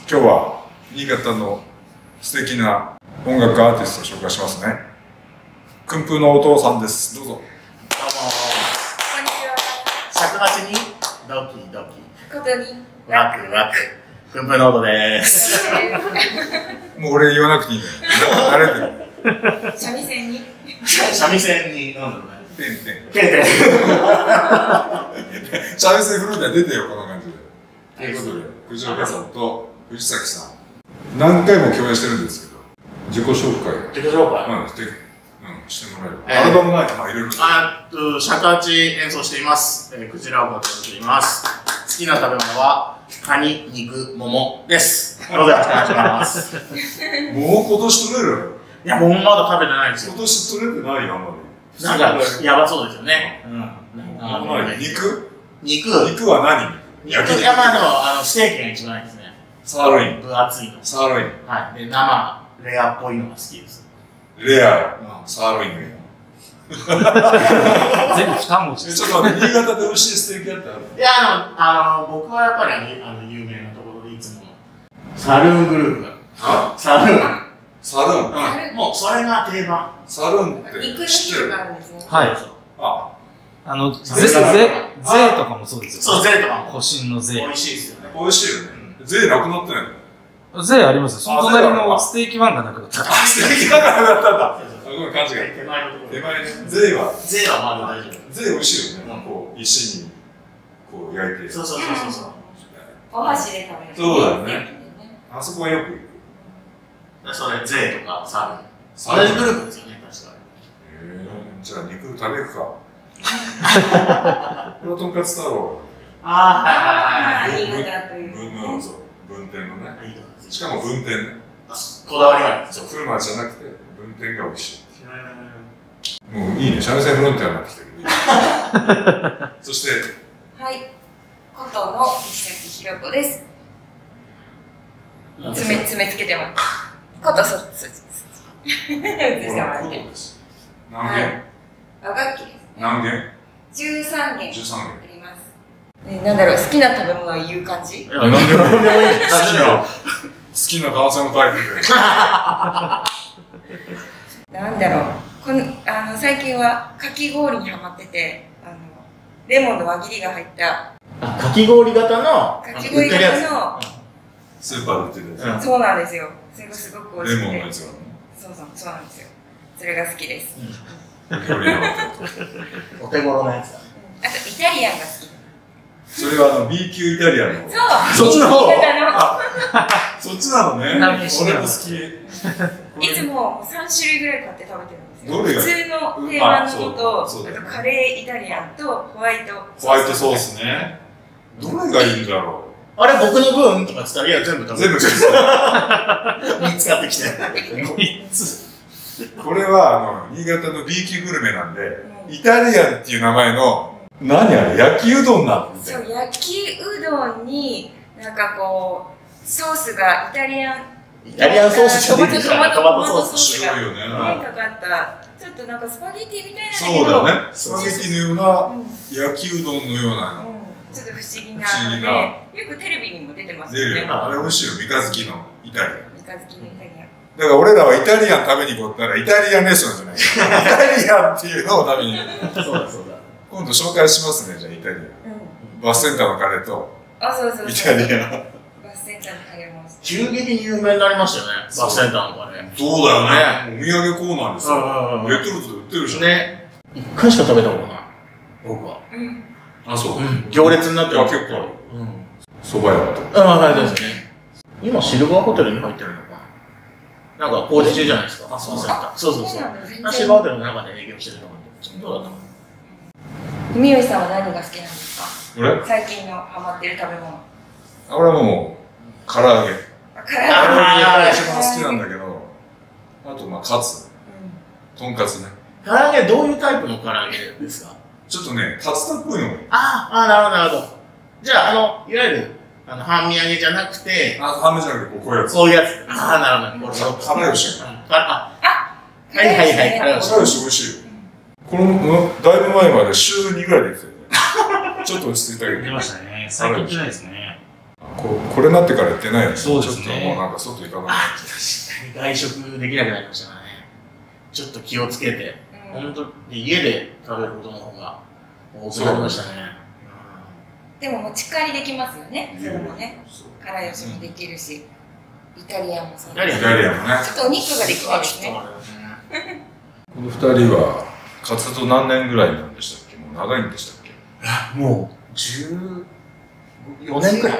今日は新潟の素敵な音楽アーティストを紹介しますね。訓風のお父さんです。どうぞ。どうも。こんにちは。 尺八にドキドキ。 ことにワクワク。訓風の音です。 もう俺言わなくていいんだよ。慣れてる。 三味線に。 三味線になんだろうね。 てんてん。三味線フルートは出てよ、こんな感じで。ということで、藤岡さんと藤崎さん、何回も共演してるんですけど、自己紹介。 自己紹介。 してもらえる。アルバムないかな、いろいろ。 尺八演奏しています。クジラを持っています。好きな食べ物は、カニ、肉、桃です。どうぞよろしくお願いします。 もう今年取れる？ いや、もうまだ食べてないんですよ。 今年取れてないよ、あんまり。 なんか、やばそうですよね。 肉は何？ いや、まあステーキが一番いいですね。 サーロイン。 分厚いの。 サーロイン。 はい。で、生、レアっぽいのが好きです。 レア、サーロインがいい。 全部2文字。 ちょっと待って、新潟で美味しいステーキ屋ってある？ いや、僕はやっぱり有名なところでいつも、サルーングループ。サルーン。 サルーン？ もう、それが定番。 サルーンって知ってる？があるんですね。 はい。税とかもそうですよ。 そう、税とかも。 保身の税。 美味しいですよね。 美味しいよね。税なくなってないの？税ありますよ。その隣のステーキワンがなくなった。 ステーキワンがなくなったんだ。ごめん、勘違い。 手前のところ。 手前ね。税はまだ大丈夫。 税美味しいよね。こう、石に、こう、焼いて。 そう。 お箸で食べる。 そうだよね。あそこはよく行く。それ、税とかサルーン。同じグループですよね、確かに。 じゃあ、肉食べるか。これはとんかつ太郎。 はい。 新潟という。 分店のね。しかも分店ね。 こだわりがあるんですよ。 車じゃなくて、分店が美味しい。もういいね、三味線フロンティアになってきてる。そして、 はい、琴の藤崎ひろ子です。爪つけてます。琴そっち。 何弦？ 和楽器です。 何弦 ？13弦。 13弦。 なんだろう、好きな食べ物は言う感じ？ 何でもいい。好きな男性のタイプで。 なんだろう、最近はかき氷にハマってて、レモンの輪切りが入ったかき氷型のスーパーで売ってるやつ。 そうなんですよ。それがすごく美味しくて。 レモンのやつが。 そうなんですよ。それが好きです。 お手頃なやつだ。 あとイタリアンが好き。 それはB 級イタリアンの。 そう。 そっちの方。そっちなのね。俺も好き。 いつも3種類ぐらい買って食べてるんですよ。 どれが？ 普通の定番ののと、あとカレーイタリアンとホワイトソースね。どれがいいんだろう。 あれ僕の分とかつったら、いや全部食べる。3つ買ってきて。3つ。 これは新潟の B 級グルメなんで、イタリアンっていう名前の何あれ、焼きうどんなんですよ。 そう、焼きうどんになんかこうソースがイタリアンソースじゃないですか。トマトソース白いよね。 かかったちょっとなんかスパゲティみたいな。 そうだね。スパゲティのような焼きうどんのような。 ちょっと不思議なので、よくテレビにも出てますよね。 あれ美味しいよ、三日月のイタリアン。 三日月のイタリアン。 だから俺らはイタリアン食べに行こうって言ったらイタリアンレストランじゃない。イタリアンっていうのを食べに行く。 そうだ。 今度紹介しますね、じゃあイタリアン。バスセンターのカレーとイタリアン。 バスセンターのカレーも。 急激に有名になりましたよね、バスセンターのカレー。 そうだよね。お土産コーナーですよ。レトルトで売ってるじゃん。 ね。1回しか食べたことない。僕は。 あ、そう。 行列になってる。 結構ある。蕎麦屋と。 はいですね。今、シルバーホテルに入ってるのかな。なんか工事中じゃないですか。バスセンター。そう。シルバーホテルの中で営業してるのかどうだったの？ 文吉さんは何が好きなんですか？ 俺？ 最近のハマってる食べ物。 俺はもう、唐揚げ。唐揚げが一番好きなんだけど、あとカツ。とんかつね。 唐揚げどういうタイプの唐揚げですか？ ちょっとね、竜田っぽいのがいい。 なるほど。じゃあ、いわゆる、半身揚げじゃなくて、 半身じゃなくて、こういうやつ。 こういうやつ。なるほど。 からよし。 はい。 からよし美味しいよ。この、だいぶ前まで週2ぐらいで出てたよね。ちょっと落ち着いたけど。 出ましたね。最近じゃないですね。 ここれになってからやってないよね。 そうですねちょっともうなんか外行かなくなっちゃ外食できなくなりましたからね。ちょっと気をつけて、本当に家で食べることの方が多くなりましたね。 でも持ち帰りできますよね。 う。 それもね。からよしもできるし、イタリアンもそうイタリアンイタリアンもね。 ちょっとお肉ができないですね。 この二人は活動何年ぐらいなんでしたっけ？もう長いんでしたっけ？ もう14年くらい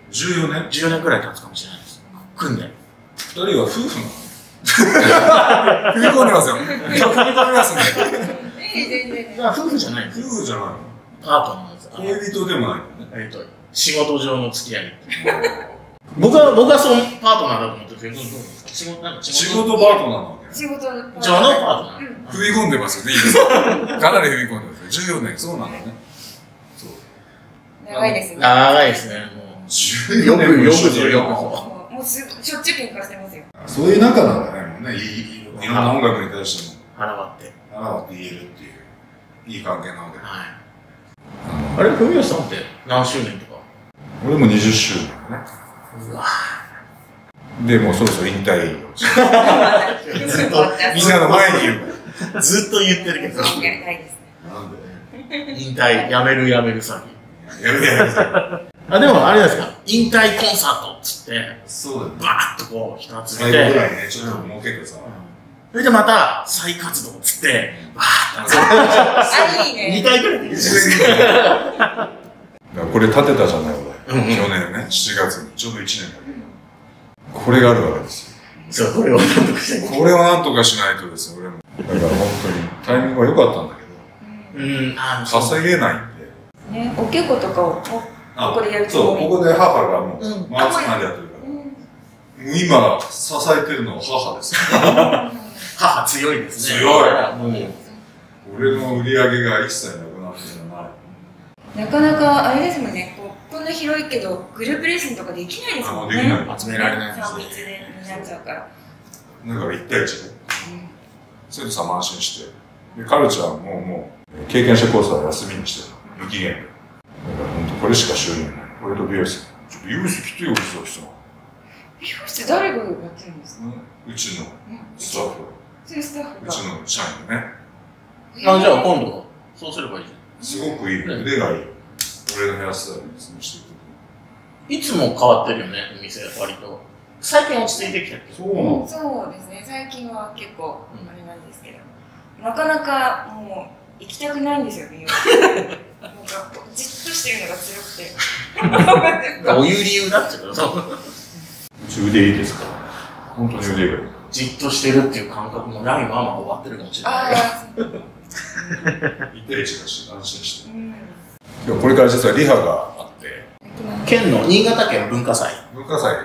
14年？ 14年くらい経つかもしれないです。組んで。 二人は夫婦なの？踏み込んでますよ。踏み込みますね。 全然。 いや夫婦じゃないです。 夫婦じゃないの？ パートナーです。 恋人でもないのね。 仕事上の付き合い。僕はそのパートナーだと思ってるけど、仕事パートナーなわけ。 仕事上のパートナー。 踏み込んでますよね、いいですか？かなり踏み込んでますよ。14年、そうなんだね。そう。 長いですね。 長いですね。もう 14年も一緒にいるよ。 もうしょっちゅう喧嘩してますよ。 そういう仲なんだね、もうね。いろんな音楽に対しても。 腹割って。 腹割って言えるっていう、いい関係なわけだ。 はい。あれ、文吉さんって何周年とか？ 俺も20周年だね。 うわで、もうそろそろ引退を。 ずっと、 みんなの前に言う。 ずっと言ってるけど。 やりたいですね。 なんで？ 引退、やめる詐欺。 やめてやめて。 あ、でもあれですか、引退コンサートっつって、 そうだね。 バーッとこう、人集最後ぐめて、 らいね、ちょっと儲けてさ。 それでまた、再活動っつって、バーッとあ、いいね。 2回くらいでいいですだからこれ立てたじゃない、俺。 うんうん去年ね、7月に。ちょうど1年だけど。これがあるわけですよ。 そう、これをなんとかして。 これをなんとかしないとですよ、俺も。だから本当にタイミングは良かったんだけど、稼げないんで。 ね、お稽古とかをここでやるつそう、 もり。 ここで母がもう、 うんマーツまでやってるから。もう今、支えてるのは母ですよ。 母強いですね。 強いもう俺の売り上げが一切なくなってじゃない。 なかなかあれですもんね、こんな広いけど、グループレッスンとかできないですもんね。 できない集められないです 3 ね密でになっちゃうから。 だから1対1で。生徒さんも安心して。で、カルチャーももう、経験者コースは休みにしてる。無期限で。だから本当これしか収入ない。俺と美容師。ちょっと美容師来てよ、そう人。 美容師って誰がやってるんですか？ うちのスタッフ。 そういうスタッフが。 うちの社員ね。 あ、じゃあ今度、そうすればいいじゃん。 すごくいい。腕がいい。俺のヘアスタイルですね、してくいつも変わってるよね、お店、割と。最近落ち着いてきたけど。 そうなの？ そうですね、最近は結構あれなんですけど、なかなかもう行きたくないんですよ、美容師。なんかじっとしてるのが強くて。 どういう理由だっていうと、 うち腕いいですか？本当に腕がいい。 じっとしてるっていう感覚もラインはまあ終わってるかもしれない。 あ一対一だし、安心して。 あ、うん。 でもこれから実はリハがあって、 県の新潟県文化祭、 文化祭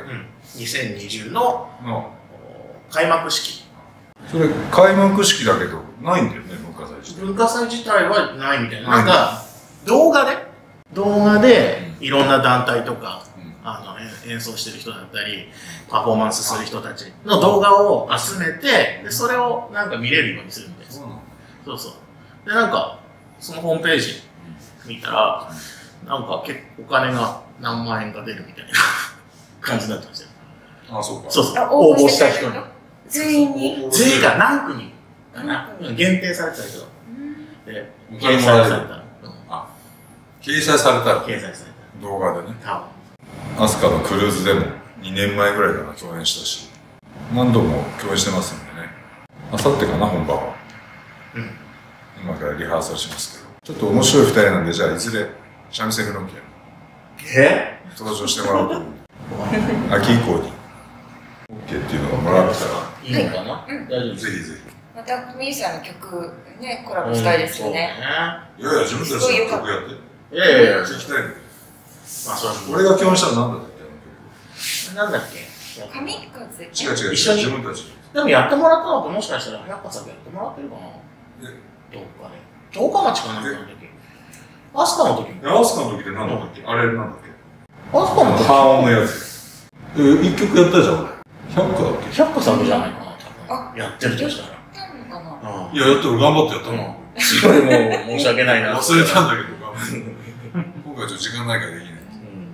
2020のの、 開幕式。 それ開幕式だけど、ないんだよね、文化祭自体。 文化祭自体はないみたいな。なんか、動画でいろんな団体とか、演奏してる人だったり、パフォーマンスする人たちの動画を集めて、でそれをなんか見れるようにするみたいです。そうそう。で、なんか、そのホームページ見たら、なんか結構お金が何万円か出るみたいな感じになってましたよ。 あ、そうか。 そうそう。 あ応募した人に。 全員に。 全員が何組かな。限定されてたけど。で、掲載された。 掲載された掲載され動画でね。 た。多分。 アスカのクルーズでも2年前ぐらいかな、共演したし、何度も共演してますんでね。あさってかな、本番は。今からリハーサルしますけど。ちょっと面白い2人なんで、じゃあいずれ、三味線フロンティア登場してもらおうと思う。秋以降に、OK っていうのがもらったら、 いいのかな？大丈夫。 ぜひぜまたミーさんの曲ね、コラボしたいですよね。 ひ。いやいや、自分たちの曲やって。 いやいやいや、 聞きたいんだよ。 まあそれ俺が共演したのなんだっけ、 なんだっけ？ 神風。 違う、 一緒に自分たち。 でもやってもらったのってもしかしたら百花さんやってもらってるかな？どっかで。十日町かなんかの時。アスカの時も。 アスカの時って何だっけ、あれなんだっけ、 アスカの時。 半音のやつ。一曲やったじゃん、俺。百花だっけ。 百花さんじゃないかな、多あ分。やってるとしたら。 やったのかな。 いや、やって俺頑張ってやったの。 すごいもう申し訳ないな。 忘れたんだけど、今回ちょっと時間ないからできない。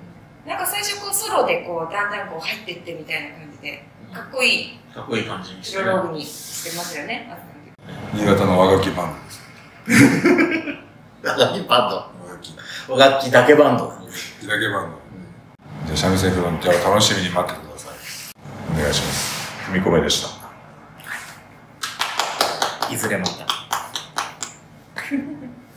なんか最初こうソロでこうだんだんこう入ってってみたいな感じでかっこいいかっこいい感じにしてプロローグにしてますよね。 新潟の和楽器バンドです。 和楽器バンド。 和楽器。 和楽器だけバンド。 和楽器だけバンド。じゃあ三味線フロンティアを楽しみに待ってください。お願いします。踏み込めでした。 いずれまた。